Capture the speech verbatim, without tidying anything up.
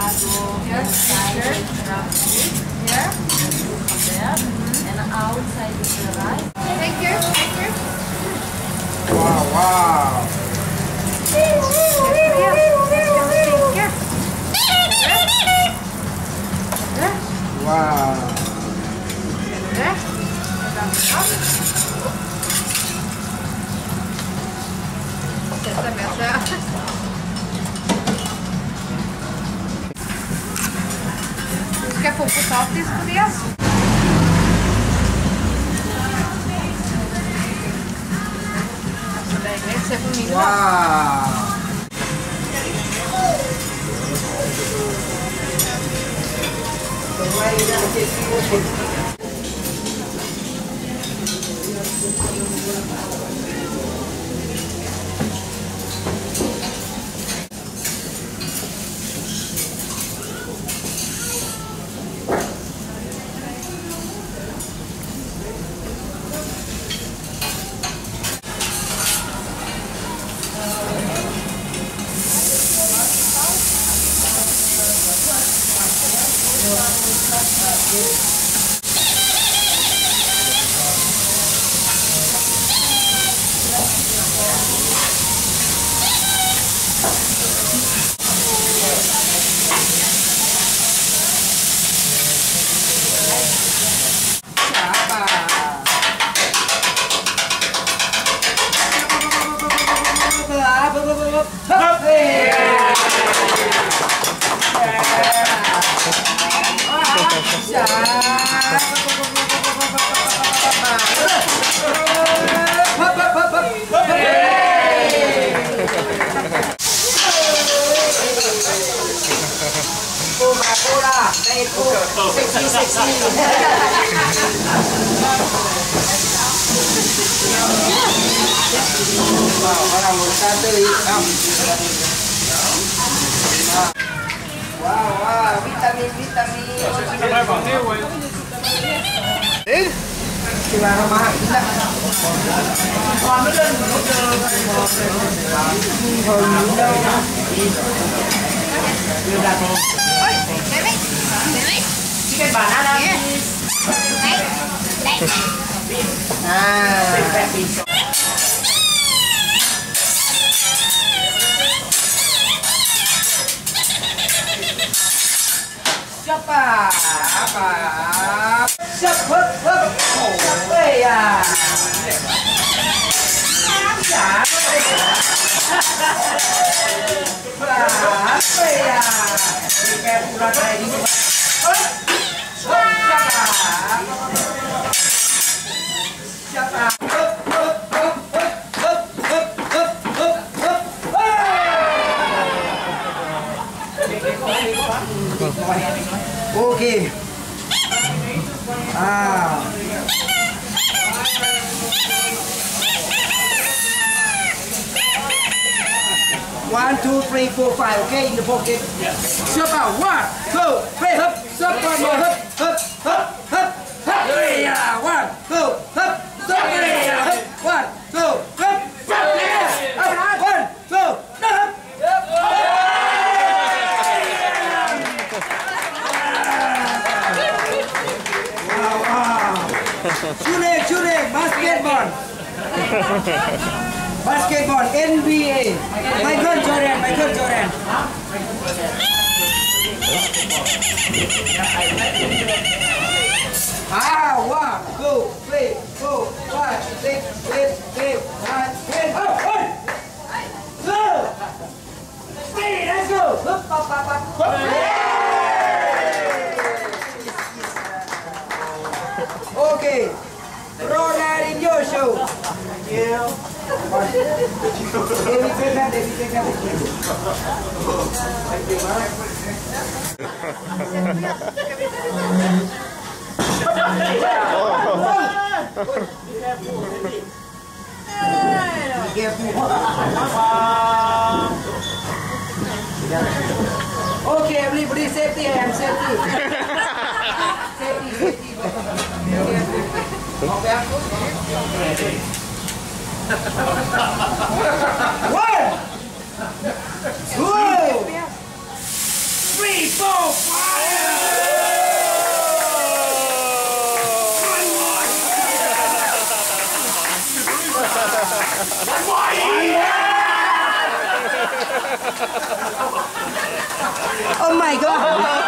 Here, here, here, from there, and outside is the rice. Thank you, thank you. Wow, wow. Wow. Ska jag få potatis på det? Så länge, se på min. Wow. Coca-Cola, sexy, sexy. Wow, orang satu hitam. Wow, wow, vitamin, vitamin. Eh? Gimana mah kita? Ôi, lấy mấy, lấy mấy. Chicken banana. Đấy, đấy. Ah. Siapa? Apa? Siapa? Siapa ya? Siapa ya? Kayak pulang kayak gitu. Siapa? Siapa? Oke. Ah. One, two, three, four, five. Okay, in the pocket. Siapa? One, two, three, hop. Siapa mau hop, hop, hop, hop, hop. Yeah, one, two, hop. Siapa ya? Hop. One, two, hop. Siapa ya? Hop. One, two, hop. Wow, wow. Shooting, shooting, basketball. Basketball, N B A. Michael Jordan, Michael Jordan. Ah, one, two, three, four, five, six, eight, eight, nine, ten. Oh, one, two, three, let's go. Up, up, up, up. Okay, Ronaldinho show. Thank you. David Beckham, David Beckham. Thank you, man. Okay, everybody, safety hand, safety. Safety, safety. Okay. One, two, three, four. Oh my god!